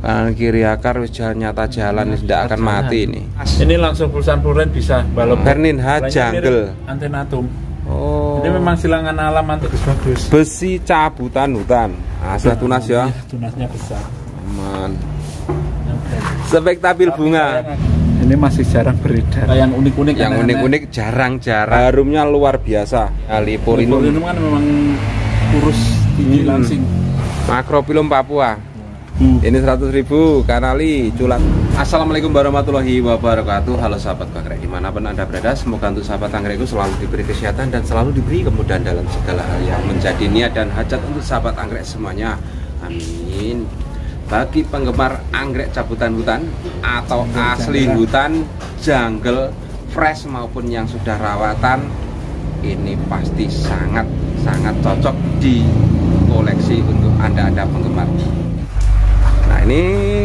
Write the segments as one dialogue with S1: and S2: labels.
S1: Kanan kiri akar wis nyata jalan tidak akan mati ini.
S2: Ini langsung perusahaan Floren bisa balap.
S1: Berninha jungle.
S2: Antenatum.
S1: Oh.
S2: Ini memang silangan alam bagus.
S1: Besi cabutan hutan. Asal tunas ya.
S2: Iya, tunasnya besar.
S1: Aman. Spektabil bunga.
S2: Ini masih jarang beredar. Yang unik-unik.
S1: Yang unik-unik jarang-jarang. Harumnya luar biasa. Liporinum
S2: kan memang kurus tinggi langsing.
S1: Macrophyllum Papua. Ini 100.000 kanali culat. Assalamualaikum warahmatullahi wabarakatuh. Halo sahabat anggrek dimanapun anda berada, semoga untuk sahabat anggrekku selalu diberi kesehatan dan selalu diberi kemudahan dalam segala hal yang menjadi niat dan hajat untuk sahabat anggrek semuanya. Amin. Bagi penggemar anggrek cabutan hutan atau asli hutan, jungle, fresh maupun yang sudah rawatan, ini pasti sangat cocok di koleksi untuk anda penggemar. Nah ini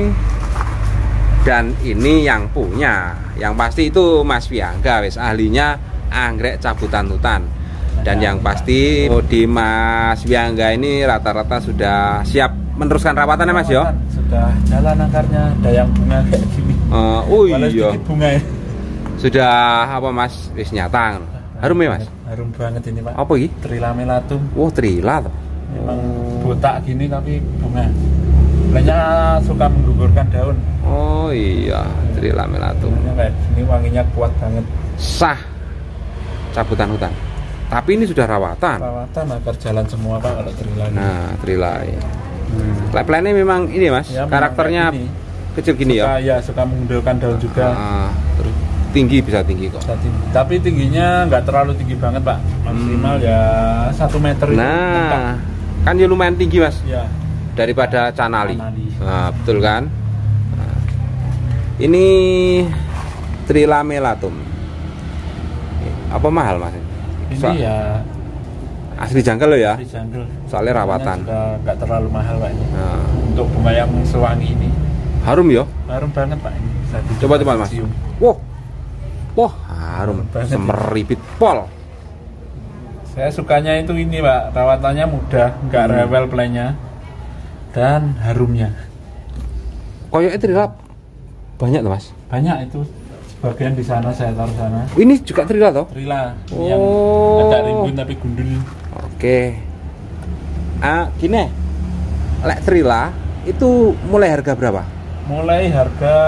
S1: dan ini yang punya, yang pasti itu Mas Wiangga wis ahlinya anggrek cabutan hutan. Dan yang pasti di Mas Wiangga ini rata-rata sudah siap meneruskan rawatan ya Mas ya?
S2: Sudah jalan akarnya, ada yang bunga kayak gini.
S1: Oh iya.
S2: Bunga ya.
S1: Sudah apa Mas? Wis nyata. Harum ya Mas?
S2: Harum banget ini Pak.
S1: Apa ini?
S2: Trila melatum.
S1: Oh trila toh.
S2: Memang botak gini tapi bunga. Lainnya suka menggugurkan daun.
S1: Oh iya, Trila melatum.
S2: Ini wanginya kuat banget.
S1: Sah cabutan hutan. Tapi ini sudah rawatan.
S2: Rawatan akar jalan semua Pak kalau Trila.
S1: Nah, Trila ya. Plannya memang ini Mas, ya, karakternya gini. Kecil gini
S2: suka, ya. Suka menggundulkan daun juga.
S1: Terus tinggi bisa tinggi kok.
S2: Tapi tingginya nggak terlalu tinggi banget Pak. Maksimal ya 1 meter.
S1: Nah, kan ya lumayan tinggi Mas.
S2: Ya.
S1: Daripada canali. Nah, betul kan? Nah, ini Trila melatum. Apa mahal Mas?
S2: Ini ya
S1: asli jungle loh ya.
S2: Asli jungle.
S1: Soalnya rawatan.
S2: Nggak terlalu mahal Pak ini.
S1: Nah.
S2: Untuk bunga yang sewangi ini.
S1: Harum ya?
S2: Harum banget Pak ini.
S1: Coba Mas. Wah, harum. Semeripit pol.
S2: Saya sukanya itu ini Pak, rawatannya mudah, nggak rewel playnya. Dan harumnya.
S1: Koyoknya Trila banyak tuh Mas?
S2: Banyak itu. Sebagian di sana saya taruh sana.
S1: Ini juga Trila toh?
S2: Trila. Yang agak rimbun tapi gundul. Oke.
S1: Gini. Lek Trila itu mulai harga berapa?
S2: Mulai harga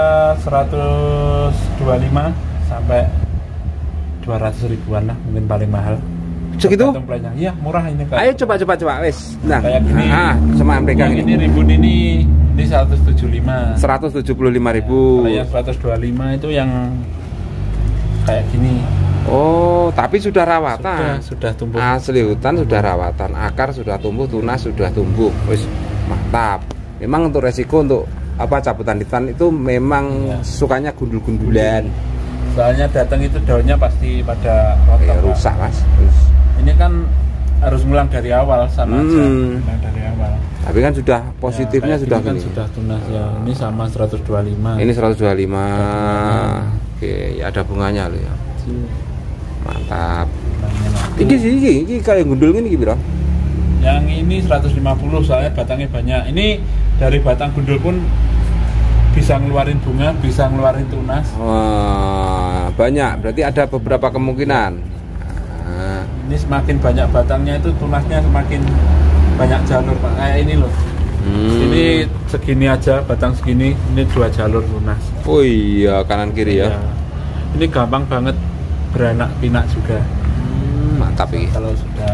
S2: 125 sampai 200 ribuan lah, mungkin paling mahal.
S1: Segitu?
S2: Iya, murah ini Kak.
S1: Ayo coba wes. Nah,
S2: kayak gini.
S1: sama pegang
S2: ini rimbun ini 175.
S1: 175.000.
S2: Kalau yang 125 itu yang kayak gini.
S1: Oh, tapi sudah rawatan.
S2: Sudah tumbuh.
S1: Asli hutan sudah rawatan, akar sudah tumbuh, tunas sudah tumbuh. Wis mantap. Memang untuk resiko untuk apa cabutan hutan itu memang sukanya gundul-gundulan.
S2: Soalnya datang itu daunnya pasti pada
S1: rusak Mas.
S2: Ini kan harus ngulang dari awal sama aja. Ngulang dari awal.
S1: Tapi kan sudah positifnya
S2: ya,
S1: sudah
S2: kan sudah tunas ya. Ini sama 125.
S1: Ini 125. Oke, ya ada bunganya loh ya. Mantap. Ini sih ini kayak gundul ini piro?
S2: Yang ini 150 soalnya batangnya banyak. Ini dari batang gundul pun bisa ngeluarin bunga, bisa ngeluarin tunas.
S1: Wah, banyak. Berarti ada beberapa kemungkinan.
S2: Ini semakin banyak batangnya itu tunasnya semakin banyak jalur Pak. Kayak ini loh. Ini segini aja batang segini, ini 2 jalur tunas.
S1: Oh iya, kanan kiri ya.
S2: Ini gampang banget beranak pinak juga.
S1: Mantap ini.
S2: Kalau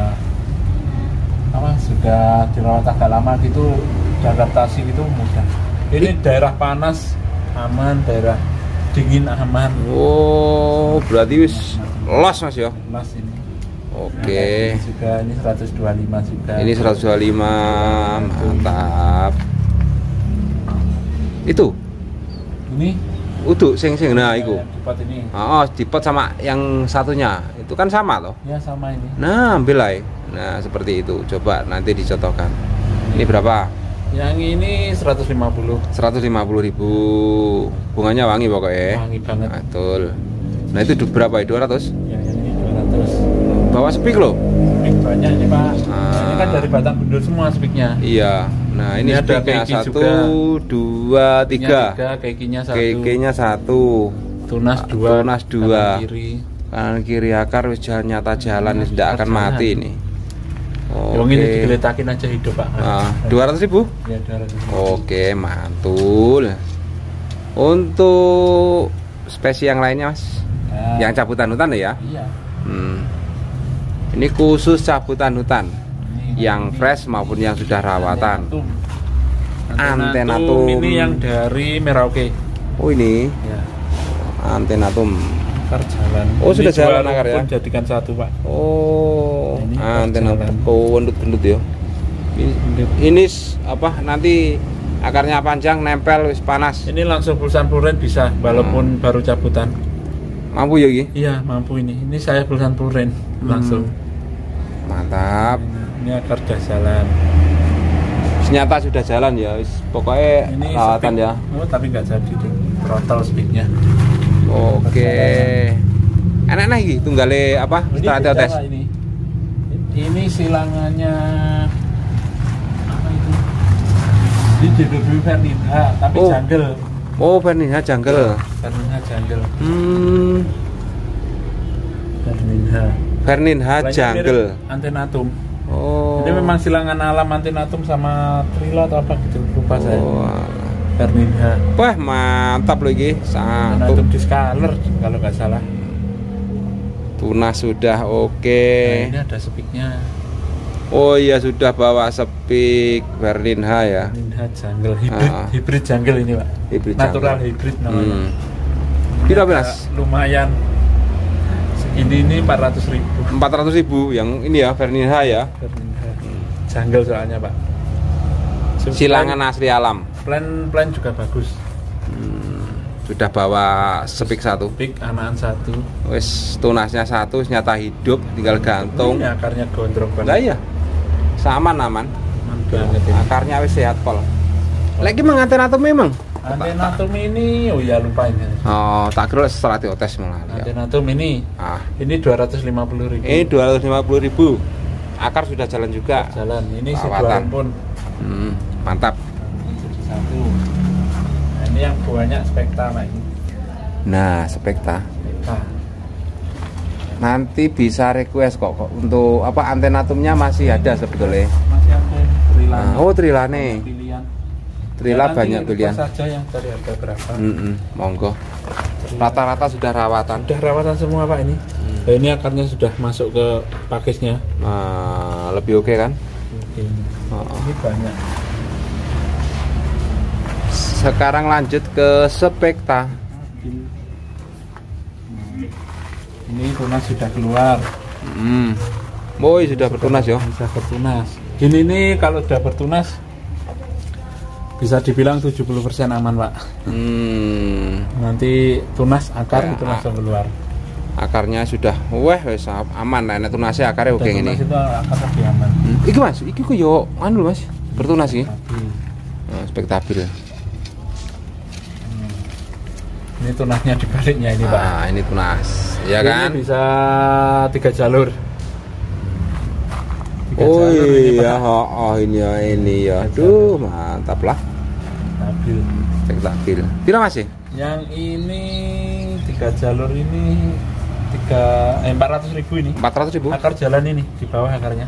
S2: sudah dirawat agak lama gitu, adaptasi itu mudah. Ini daerah panas aman, daerah dingin aman.
S1: Oh, berarti wis los Mas ya.
S2: Los ini.
S1: Oke.
S2: Juga ini 125 juga.
S1: Ini 125. Mantap. Itu.
S2: Ini
S1: uduk sing nah iku.
S2: Dipot ini.
S1: Oh, dipot sama yang satunya. Itu kan sama loh.
S2: Ya, sama ini.
S1: Nah, ambil aja. Nah, seperti itu. Coba nanti dicontohkan. Ini berapa?
S2: Yang ini 150.
S1: 150.000. Bunganya wangi pokoknya.
S2: Wangi banget.
S1: Betul. Nah, itu berapa ya? 200?
S2: Ya, ini 200.
S1: Bawa spik loh.
S2: Spik banyak ini Pak. Ini kan dari batang gundul semua spiknya.
S1: Iya. Nah, ini
S2: ada
S1: speknya 1,
S2: juga.
S1: 2, 3.
S2: Kekinya 1.
S1: Kekinya 1.
S2: Tunas 2.
S1: Tunas 2.
S2: Kiri.
S1: Kanan kiri akar wis nyata jalan, wis ndak akan mati ini.
S2: Yang ini digeletakin aja hidup, Pak.
S1: Nah, 200.000?
S2: Ya, 200.000.
S1: Oke, mantul. Untuk spesies yang lainnya, Mas?
S2: Nah,
S1: yang cabutan hutan ya?
S2: Iya.
S1: Ini khusus cabutan hutan. Yang fresh maupun yang sudah rawatan. Antenatum.
S2: Ini yang dari Merauke.
S1: Oh, ini.
S2: Ya.
S1: Antenatum.
S2: Akar jalan.
S1: Oh, ini sudah jalan akar ya?
S2: Jadikan 1, Pak.
S1: Oh, antenatum. Oh, gendut-gendut ya. Ini apa nanti akarnya panjang nempel wis panas.
S2: Ini langsung pulsan puren bisa walaupun baru cabutan.
S1: Mampu ya, Ki?
S2: Iya, mampu ini. Ini saya pulsan puren langsung.
S1: Mantap.
S2: Ini akar udah jalan.
S1: Ternyata sudah jalan ya, pokoknya
S2: ini
S1: rawatan
S2: speed.
S1: ya.
S2: Oh, tapi nggak jadi tuh. Throttle speednya.
S1: Oke. Enak nih Ki, tunggale apa? Strateo tes.
S2: Ini silangannya apa itu? Di DW Verninha, tapi jungle.
S1: Oh, Verninha jungle.
S2: Verninha jungle.
S1: Verninha jungle.
S2: Antenatum.
S1: Oh.
S2: Ini memang silangan alam antenatum sama Trila atau apa gitu, lupa saya. Verninha.
S1: Wah, mantap loh Ki.
S2: Antenatum discolor kalau nggak salah.
S1: Tunas sudah oke.
S2: Nah, ini ada sepiknya.
S1: Oh iya, sudah bawa sepik Verninha ya.
S2: Verninha jungle hybrid jungle ini, Pak.
S1: Hybrid
S2: natural
S1: jungle.
S2: hybrid namanya.
S1: Kira Mas?
S2: Lumayan. Ini 400.000.
S1: 400.000 yang ini ya Verninha ya.
S2: Verninha. Jungle soalnya, Pak.
S1: Silangan asli alam.
S2: Plan juga bagus.
S1: Sudah bawa sepik 1.
S2: Sepik anakan 1.
S1: Wes tunasnya 1, nyata hidup, tinggal gantung.
S2: Ini akarnya gondrong banget.
S1: Lah iya. Aman.
S2: Aman banget ini.
S1: Akarnya wis sehat pol. Lagi mengantenatum memang.
S2: Antenatum ini, oh ya lupa ini.
S1: Oh, tak kira strateo tes malah.
S2: Antenatum ini. Ini 250.000.
S1: Ini 250.000. Akar sudah jalan juga.
S2: Jalan. Ini sebuah pun.
S1: Mantap.
S2: Satu. Nah, ini yang buahnya spekta, Pak.
S1: Nah, spekta. Nanti bisa request kok untuk apa antenatumnya masih ada sebetulnya.
S2: Masih ada trilane.
S1: Oh, trilane. Trila
S2: ya,
S1: banyak pilihan.
S2: Saja yang dari harga berapa?
S1: Monggo. Rata-rata sudah rawatan.
S2: Sudah rawatan semua, Pak, ini. Nah, ini akarnya sudah masuk ke pakisnya.
S1: Lebih oke kan?
S2: Ini banyak.
S1: Sekarang lanjut ke spekta.
S2: Ini tunas sudah keluar.
S1: Boy sudah bertunas ya.
S2: Bisa bertunas. Ini kalau sudah bertunas bisa dibilang 70% aman, Pak. Nanti tunas akar itu langsung keluar.
S1: Akarnya sudah wes aman. Nah, tunasnya akarnya oke ini.
S2: Tunas itu akar lebih aman.
S1: Iki Mas, iki kok yo anu Mas, bertunas iki. Spektabil.
S2: Ini tunasnya dibaliknya ini, Pak.
S1: Ini tunas. Ya kan?
S2: Ini bisa 3 jalur.
S1: Oh iya, ini ya. Aduh, mantap lah.
S2: Stabil.
S1: Spektabil. Pira Mas sih?
S2: Yang ini 3 jalur ini 400.000 ini.
S1: 400.000.
S2: Akar jalan ini di bawah akarnya.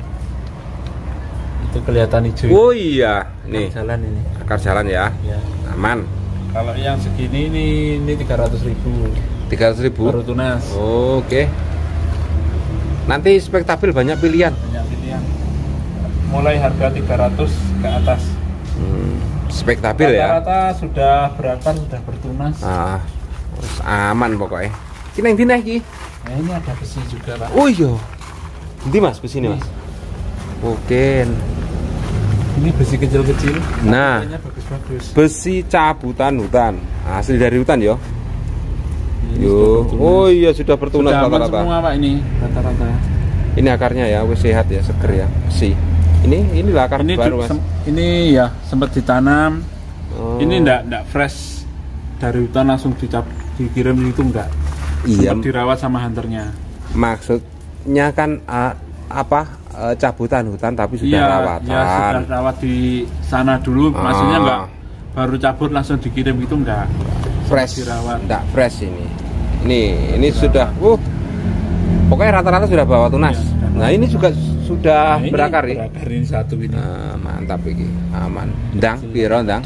S2: Itu kelihatan hijau.
S1: Oh iya, nih.
S2: Akar jalan ini.
S1: Akar jalan ya.
S2: Ya.
S1: Aman.
S2: Kalau yang segini ini 300.000.
S1: 300.000.
S2: Baru tunas.
S1: Oke. Nanti spektabil banyak pilihan.
S2: Banyak pilihan. Mulai harga 300 ke atas.
S1: Spektabil ya.
S2: Rata-rata sudah berakar, sudah bertunas.
S1: Aman pokoknya. Ini yang dina iki.
S2: Nah, ini ada besi juga, Pak.
S1: Oh iya. Nanti Mas besi ini, Mas. Oke.
S2: Ini besi kecil-kecil.
S1: Nah,
S2: bagus-bagus.
S1: besi cabutan hutan. Asli dari hutan yo. Yo. Oh iya sudah bertunas rata-rata.
S2: Semua, Pak, ini rata-rata.
S1: Ini akarnya ya, wis sehat ya, seger ya. Besi. Inilah akar
S2: ini
S1: baru, Mas.
S2: Ini ya sempat ditanam. Ini enggak fresh dari hutan langsung dikirim itu enggak.
S1: Iya.
S2: Sempat dirawat sama hunternya.
S1: Maksudnya kan cabutan hutan tapi sudah rawatan.
S2: Iya, sudah rawat di sana dulu. Maksudnya enggak baru cabut langsung dikirim itu enggak.
S1: Fresh
S2: dirawat.
S1: Enggak fresh ini. Ini sudah pokoknya rata-rata sudah bawa tunas. Iya, nah, ini juga sudah berakar ya.
S2: Berakar ini satu ini.
S1: Mantap ini. Aman. Ndang piro ndang?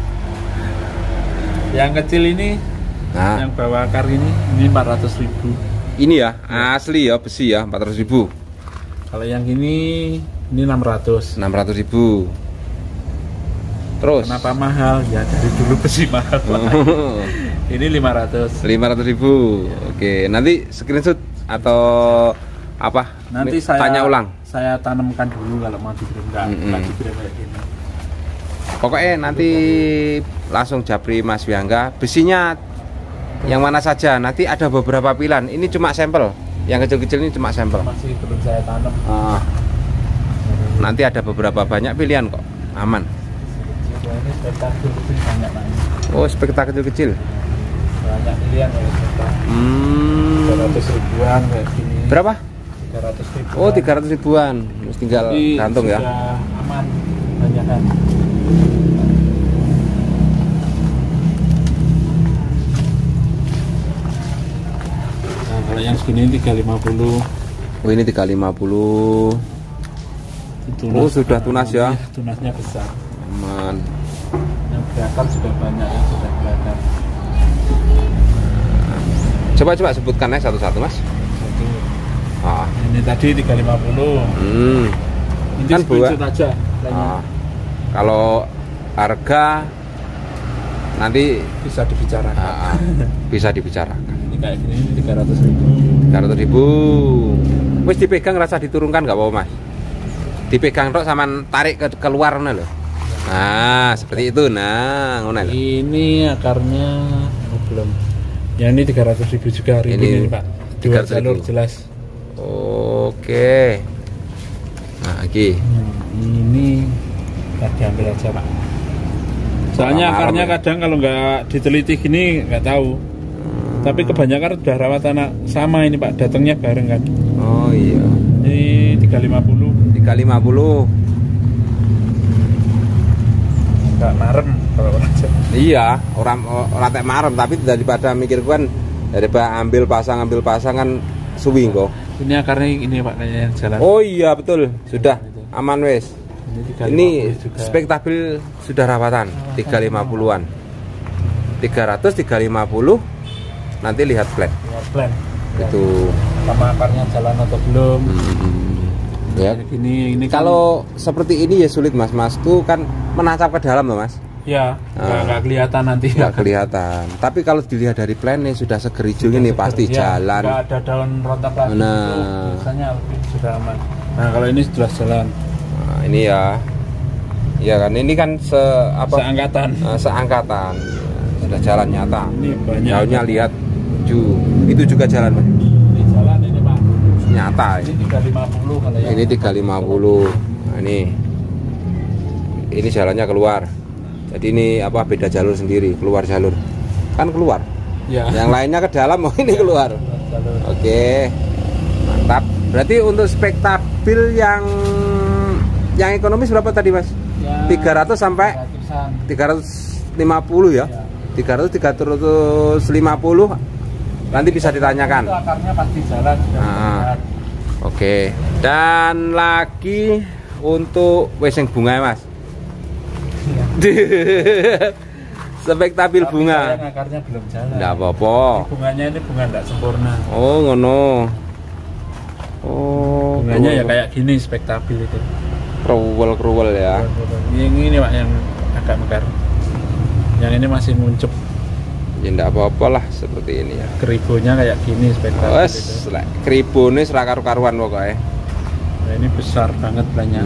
S2: Yang kecil ini yang bawa akar ini 400.000.
S1: Ini ya, asli ya, besi ya, 400.000.
S2: Kalau yang ini 600.
S1: 600.000. Terus
S2: kenapa mahal? Ya dari dulu besi mahal. Ini 500.
S1: 500.000. Oke, nanti screenshot atau apa?
S2: Nanti saya
S1: tanya ulang.
S2: Saya tanamkan dulu kalau mau dikirim enggak dikirim kayak gini.
S1: Pokoknya nanti langsung japri Mas Wiangga. Besinya yang mana saja? Nanti ada beberapa pilihan. Ini cuma sampel. Yang kecil-kecil ini cuma sampel.
S2: Masih belum saya tanam.
S1: Nanti ada beberapa banyak pilihan kok. Aman.
S2: Ini spektakel kecil banyak banget.
S1: Oh, spektakel kecil.
S2: Banyak pilihan ya. 300 ribuan kayak gini.
S1: Berapa?
S2: 300 ribuan.
S1: Oh, 300 ribuan. Tinggal gantung ya.
S2: Aman. Banyak kan. Kalau yang segini 350.
S1: Oh, ini 350. Oh, sudah tunas ya.
S2: Tunasnya besar.
S1: Aman.
S2: Yang berakar juga banyak yang sudah berakar.
S1: Coba sebutkan ya satu-satu, Mas.
S2: Satu. Ini tadi 350. Ini kan buah aja.
S1: Kalau harga nanti
S2: bisa dibicarakan.
S1: Bisa dibicarakan.
S2: Kayak gini ini 300.000.
S1: 300.000. Wis dipegang rasa diturunkan nggak apa-apa, Mas? Dipegang tok sama tarik keluar ngono lho. Nah, seperti itu. Nah, ngono lho.
S2: Ini akarnya belum. Yang ini 300.000 juga hari ini, Pak. 2 jalur jelas.
S1: Oke. Nah, iki.
S2: Ini diambil aja, Pak. Soalnya akarnya kadang kalau nggak diteliti gini nggak tahu. Tapi kebanyakan udah rawat anak sama ini Pak, datangnya bareng kan.
S1: Oh iya.
S2: Ini 350.
S1: 350.
S2: Enggak marem kalau orang.
S1: Iya, orang tek marem, tapi daripada mikir kan daripada ambil pasang kan suwi kok.
S2: Ini akarnya ini Pak kayaknya yang jalan.
S1: Oh iya betul, sudah aman wes. Ini spektabil sudah rawatan 350-an. 300 350. Nanti lihat plan.
S2: Plan.
S1: Itu
S2: sama akarnya jalan atau belum.
S1: Ya.
S2: Ini
S1: kalau kan seperti ini ya sulit Mas. Mas tuh kan menancap ke dalam loh Mas.
S2: Ya, nggak kelihatan nanti.
S1: Nggak kelihatan. Tapi kalau dilihat dari plannya sudah seger hijau ini pasti jalan.
S2: Nggak ada daun rontak lagi. Biasanya sudah aman. Nah kalau ini sudah jalan.
S1: Nah, ini ya. Iya kan ini kan seangkatan. Seangkatan. Sudah jalan nyata.
S2: Ini banyak.
S1: Daunnya lihat. Itu juga jalan Mas.
S2: Ini jalan ini Pak.
S1: Nyata.
S2: Ini 350 kalau ya.
S1: Ini 350. Nah, ini jalannya keluar. Jadi ini beda jalur sendiri, keluar jalur. Kan keluar.
S2: Ya.
S1: Yang lainnya ke dalam, ini keluar. Oke. Mantap. Berarti untuk spektabil yang ekonomis berapa tadi Mas? Ya, 300 sampai 350 ya. 300 350 nanti bisa ditanyakan.
S2: Itu akarnya pasti jalan.
S1: Oke. Dan lagi untuk weseng bunga Mas. Ya. Spektabil bunga.
S2: Akarnya belum jalan.
S1: Enggak apa-apa.
S2: Bunganya ini bunga enggak sempurna.
S1: Oh, ngono. Oh,
S2: bunganya ya kayak gini spektabil itu.
S1: Kruwel ya.
S2: Yang ini Pak yang agak mekar. Yang ini masih muncup.
S1: Ya enggak apa-apa lah seperti ini ya.
S2: Keribonya kayak gini spektabil.
S1: Wes, keribone ora karu-karuan pokoknya.
S2: Nah, ini besar banget banyak.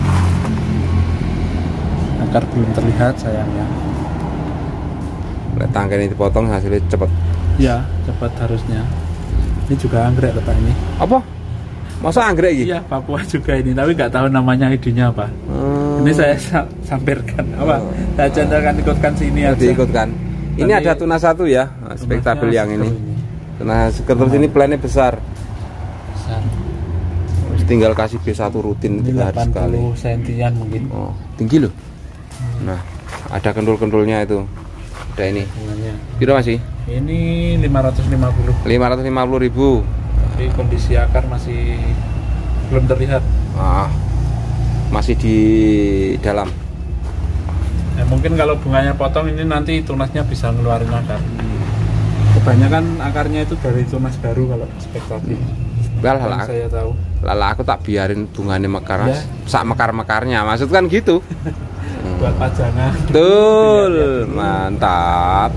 S2: Akar belum terlihat sayangnya.
S1: Tangkai ini dipotong hasilnya cepet.
S2: Iya, cepat harusnya. Ini juga anggrek letak ini.
S1: Apa? Masa anggrek ini?
S2: Iya, Papua juga ini, tapi nggak tahu namanya idenya apa. Ini saya sampirkan apa? Saya centelkan ikutkan sini aja.
S1: Diikutkan. Ini ada tunas satu ya, spektabil yang ini. Tunas terus ini plannya besar. tinggal kasih B1 rutin
S2: ini
S1: 3 hari sekali.
S2: 80 sentian mungkin.
S1: Oh, tinggi loh. Nah, ada kendul-kendulnya itu. Ada ini. Kira masih?
S2: Ini 550.
S1: 550.000.
S2: Tapi kondisi akar masih belum terlihat.
S1: Masih di dalam.
S2: Mungkin kalau bunganya potong ini nanti tunasnya bisa ngeluarin akar. Kebanyakan akarnya itu dari tunas baru kalau spektatif.
S1: Lah,
S2: saya tahu.
S1: Lala aku tak biarin bunganya mekar,
S2: ya.
S1: Sak mekar-mekarnya. Maksud kan gitu.
S2: Buat pajangan.
S1: Betul, mantap.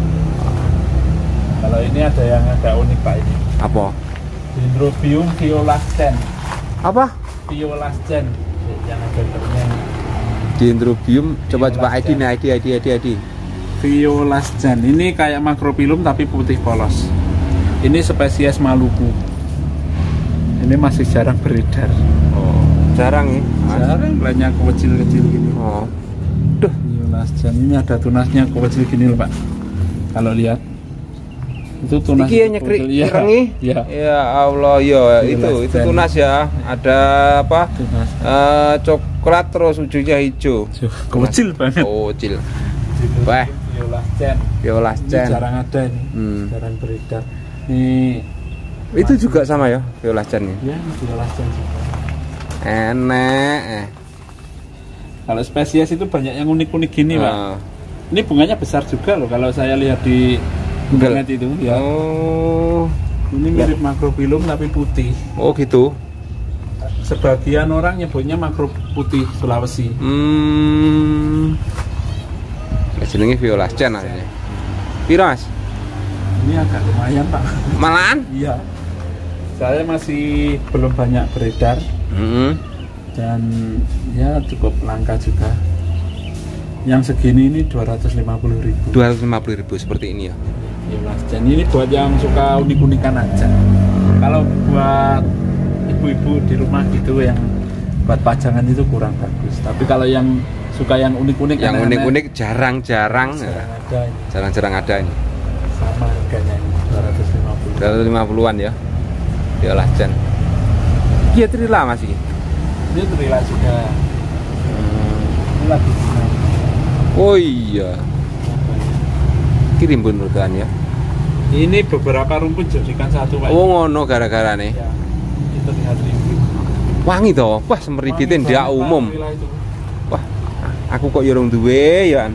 S2: Kalau ini ada yang agak unik Pak ini.
S1: Apa?
S2: Dendrobium violacen.
S1: Apa?
S2: Violacen. Yang ada ternyata.
S1: Dendrobium, coba ID nih, ID.
S2: Violacen. Ini kayak makropilum tapi putih polos. Ini spesies Maluku. Ini masih jarang beredar.
S1: Oh, jarang ya?
S2: Jarang, banyak kecil-kecil gini.
S1: Oh. Duh,
S2: Violacen ini ada tunasnya kecil gini loh Pak. Kalau lihat itu tunas.
S1: Iki nyekrik irengi.
S2: Ya.
S1: Ya Allah, ya itu tunas ya. Ada apa?
S2: Tunas.
S1: Coklat terus ujungnya hijau.
S2: Kecil banget.
S1: Kecil. Wah. Violacen.
S2: Jarang ada ini. Jarang beredar. Ini
S1: itu juga sama ya, Violacen ya.
S2: Ya, Violacen juga.
S1: Enak.
S2: Kalau spesies itu banyak yang unik-unik gini, Pak. Ini bunganya besar juga loh kalau saya lihat di internet itu ya.
S1: Oh.
S2: Ini mirip makropilum tapi putih.
S1: Oh, gitu.
S2: Sebagian orang nyebutnya makro putih Sulawesi.
S1: Jenenge Violacen aja. Piro, Mas?
S2: Ini agak lumayan, Pak.
S1: Malahan?
S2: Iya. Saya masih belum banyak beredar. Dan ya cukup langka juga. Yang segini ini 250.000.
S1: 250.000 seperti ini ya.
S2: Violacen ini buat yang suka unik-unikan aja. Kalau buat ibu-ibu di rumah gitu yang buat pajangan itu kurang bagus. Tapi kalau yang suka yang unik-unik,
S1: yang unik-unik jarang-jarang
S2: ada.
S1: Jarang-jarang ada ini.
S2: Sama harganya ini 250.
S1: 250-an ya. Violacen. Iya trila masih.
S2: Ini trila juga. Ini lagi gimana?
S1: Oh iya. Kirim pun kan ya.
S2: Ini beberapa rumpun jadikan satu Pak.
S1: Oh ngono gara-gara nih.
S2: Ya, itu lihat ribu.
S1: Wangi toh. Wah semeribitin dia umum. Wah, aku kok yorong duwe ya.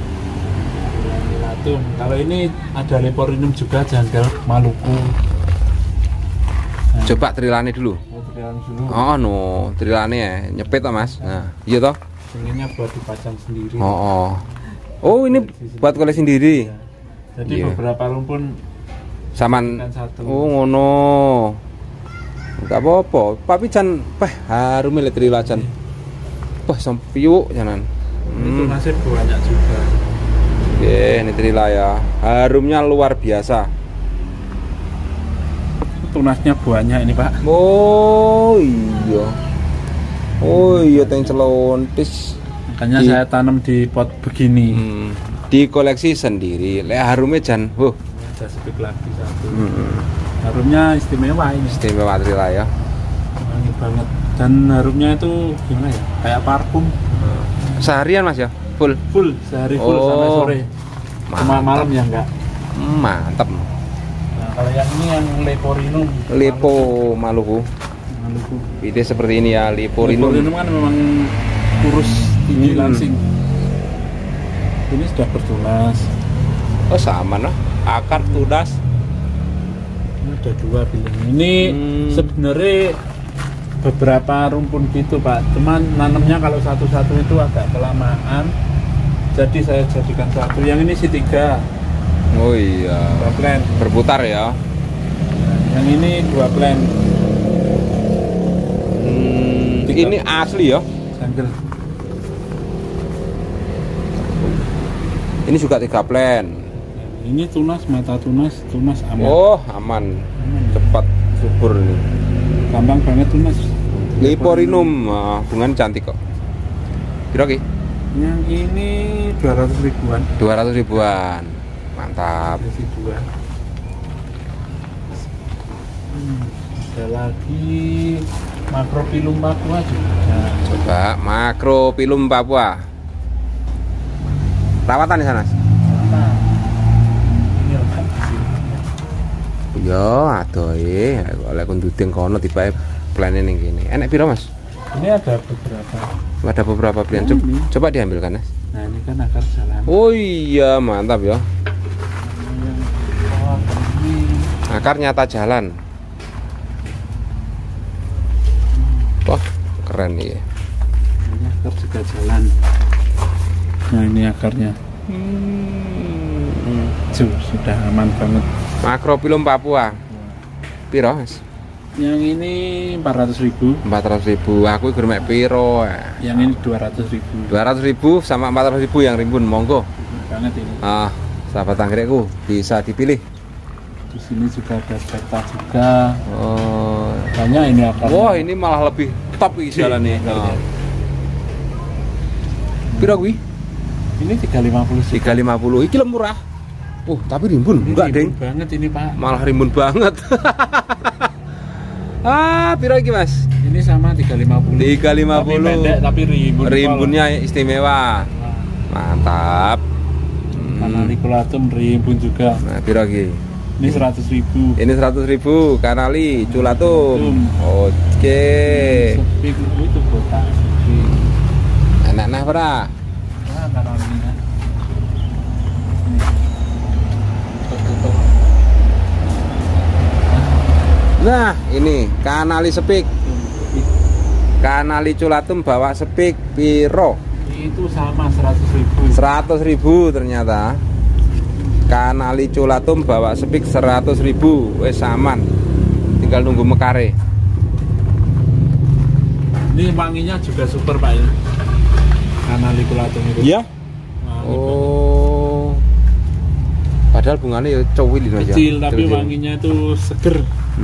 S2: Kalau ini ada Leporinum juga janggal Maluku. Nah.
S1: Coba trilane dulu.
S2: Trilane dulu.
S1: Oh no, trilane ya nyepet toh Mas. Nah, iya toh.
S2: Ininya buat dipajang sendiri.
S1: Oh ini buat koleksi sendiri.
S2: Ya. Jadi beberapa rumpun
S1: saman. Oh ngono. Enggak apa-apa. Tapi jan harum le trilacan. Wah sampiuk janan.
S2: Itu nasib banyak juga.
S1: Oke, ini trila ya. Harumnya luar biasa.
S2: Tunasnya banyak ini, Pak.
S1: Oh iya. Oh iya, teng celontis.
S2: Makanya saya tanam di pot begini.
S1: Di koleksi sendiri. Lek harumnya jan,
S2: Ada sepik lagi satu. Harumnya istimewa ini.
S1: Istimewa trila ya.
S2: Wangi banget. Dan harumnya itu gimana ya? Kayak parfum.
S1: Seharian Mas ya? Full
S2: Sehari full sampai sore. Cuma malam ya enggak.
S1: Mantap.
S2: Nah, kalau yang ini yang Leporinum.
S1: Lepo Maluku. Ide seperti ini ya, Leporinum.
S2: Leporinum kan memang kurus tinggi langsing. Ini sudah bertunas.
S1: Oh sama noh, akar tunas.
S2: Ini ada dua bilang. Ini sebenarnya beberapa rumpun gitu Pak. Cuman nanamnya kalau satu-satu itu agak kelamaan. Jadi saya jadikan satu. Yang ini si 3.
S1: Oh iya.
S2: 2 plant.
S1: Berputar ya.
S2: Yang ini 2 plant.
S1: Ini asli ya.
S2: Janggal.
S1: Ini juga 3 plant.
S2: Ini tunas, mata tunas aman.
S1: Oh aman. Cepat subur ini.
S2: Gampang banget tunas.
S1: Leporinum, bungan cantik kok. Kira-kira?
S2: Yang ini 200 ribuan.
S1: 200 ribuan. Mantap.
S2: Ada lagi Macrophyllum Papua juga.
S1: Coba Macrophyllum Papua. Rawatan di sana.
S2: Nah, ini lekat di sini.
S1: Yo, adohe oleh kunduding kono tibae plane ning kene. Enek piro, Mas?
S2: Ini ada beberapa.
S1: Ada beberapa pilihan. Coba diambilkan, Mas.
S2: Nah, ini kan akar jalan.
S1: Oh iya, mantap ya.
S2: Oh, ini
S1: Akar nyata jalan. Wah, keren nih.
S2: ini akar juga jalan. Nah, ini akarnya. Sudah aman banget.
S1: Macrophyllum Papua. Piro, Mas?
S2: Yang ini 400.000.
S1: 400.000. Aku gur mek piro.
S2: Yang ini 200.000.
S1: 200.000 sama 400.000 yang rimbun, monggo.
S2: Banget ini.
S1: Ah, sahabat anggrekku bisa dipilih.
S2: Di sini juga ada spekta juga.
S1: Oh.
S2: Banyak ini akarnya.
S1: Wah, ini malah lebih top iki jalannya.
S2: Iya.
S1: Piro kuwi?
S2: Ini 350 sih.
S1: 350. Iki lem murah. Tapi rimbun.
S2: Ini
S1: Enggak, Deng.
S2: rimbun banget ini, Pak.
S1: Malah rimbun banget. Piro iki, Mas?
S2: Ini sama 350.
S1: 350.
S2: Tapi pendek tapi rimbun.
S1: Rimbunnya istimewa. Mantap.
S2: Canaliculatum rimbun juga.
S1: Nah, piro iki?
S2: Ini 100.000.
S1: Ini 100.000 Canali Culatum. Oke.
S2: Sepik itu botak.
S1: Enak nah, ora?
S2: Nah, kanalinya.
S1: Nah, ini Canali sepik. Canali Culatum bawa sepik piro?
S2: Itu sama 100.000.
S1: 100.000 ternyata. Canali Culatum bawa sepik 100.000. Wes aman. Tinggal nunggu mekare.
S2: Ini wanginya juga super, Pak ya. Canaliculatum itu.
S1: Iya?
S2: Wangi
S1: Oh. Padahal bunganya ya cowil ini aja.
S2: kecil tapi wanginya itu seger.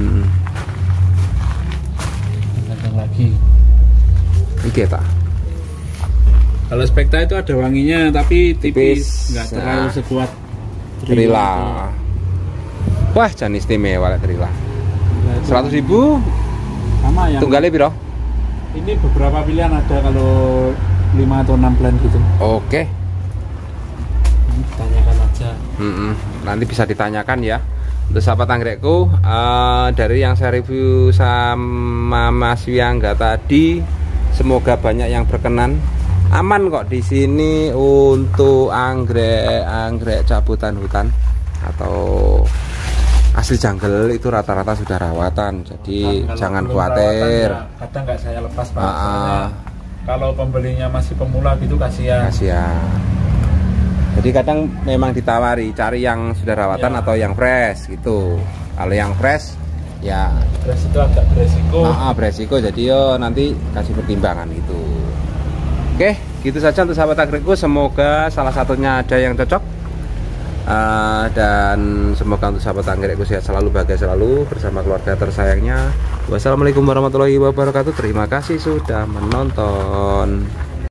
S2: Datang lagi.
S1: Iki ta.
S2: Kalau spekta itu ada wanginya tapi
S1: Tipis.
S2: tipis, nggak terlalu sekuat
S1: Trila. Wah, jan istimewa lek Trila. 100.000
S2: sama yang
S1: tunggalnya piro?
S2: ini beberapa pilihan ada kalau 5 atau 6 plan gitu.
S1: Oke.
S2: Tanyakan aja.
S1: Nanti bisa ditanyakan ya. Untuk sahabat anggrekku, dari yang saya review sama Mas Wiangga tadi, semoga banyak yang berkenan. Aman kok di sini untuk anggrek cabutan hutan atau asli jungle itu rata-rata sudah rawatan. Jadi jangan khawatir.
S2: Ya, kadang nggak saya lepas, Pak.
S1: Ah.
S2: Kalau pembelinya masih pemula gitu kasihan.
S1: Jadi kadang memang ditawari cari yang sudah rawatan atau yang fresh gitu. Kalau yang fresh ya
S2: Fresh itu agak beresiko.
S1: beresiko, jadi yo nanti kasih pertimbangan gitu. Oke, gitu saja untuk sahabat anggrekku. Semoga salah satunya ada yang cocok. Dan semoga untuk sahabat anggrekku sehat selalu, bahagia selalu bersama keluarga tersayangnya. Wassalamualaikum warahmatullahi wabarakatuh. Terima kasih sudah menonton.